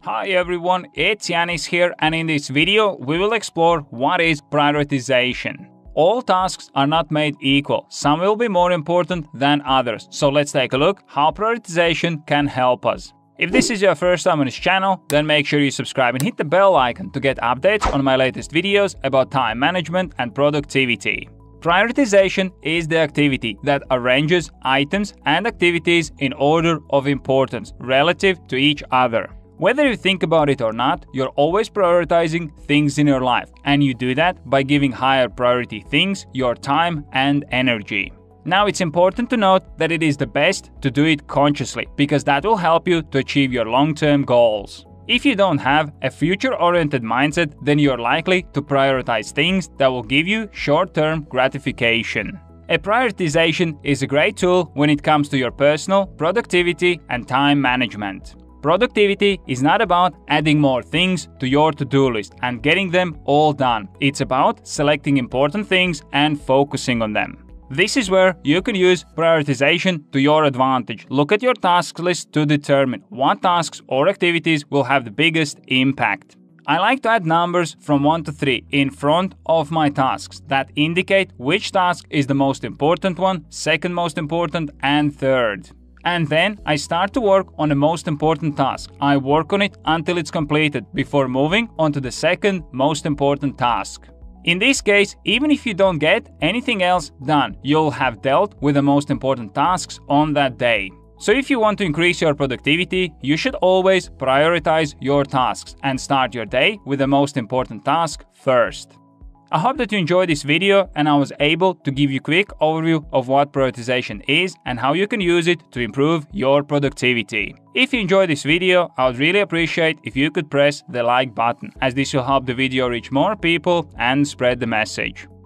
Hi everyone, it's Janis here, and in this video we will explore what is prioritization. All tasks are not made equal, some will be more important than others, so let's take a look how prioritization can help us. If this is your first time on this channel, then make sure you subscribe and hit the bell icon to get updates on my latest videos about time management and productivity. Prioritization is the activity that arranges items and activities in order of importance relative to each other. Whether you think about it or not, you're always prioritizing things in your life, and you do that by giving higher priority things your time and energy. Now, it's important to note that it is the best to do it consciously, because that will help you to achieve your long-term goals. If you don't have a future-oriented mindset, then you're likely to prioritize things that will give you short-term gratification. A prioritization is a great tool when it comes to your personal productivity and time management. Productivity is not about adding more things to your to-do list and getting them all done. It's about selecting important things and focusing on them. This is where you can use prioritization to your advantage. Look at your task list to determine what tasks or activities will have the biggest impact. I like to add numbers from 1 to 3 in front of my tasks that indicate which task is the most important one, second most important, and third. And then I start to work on the most important task. I work on it until it's completed before moving on to the second most important task. In this case, even if you don't get anything else done, you'll have dealt with the most important tasks on that day. So if you want to increase your productivity, you should always prioritize your tasks and start your day with the most important task first. I hope that you enjoyed this video and I was able to give you a quick overview of what prioritization is and how you can use it to improve your productivity. If you enjoyed this video, I would really appreciate if you could press the like button, as this will help the video reach more people and spread the message.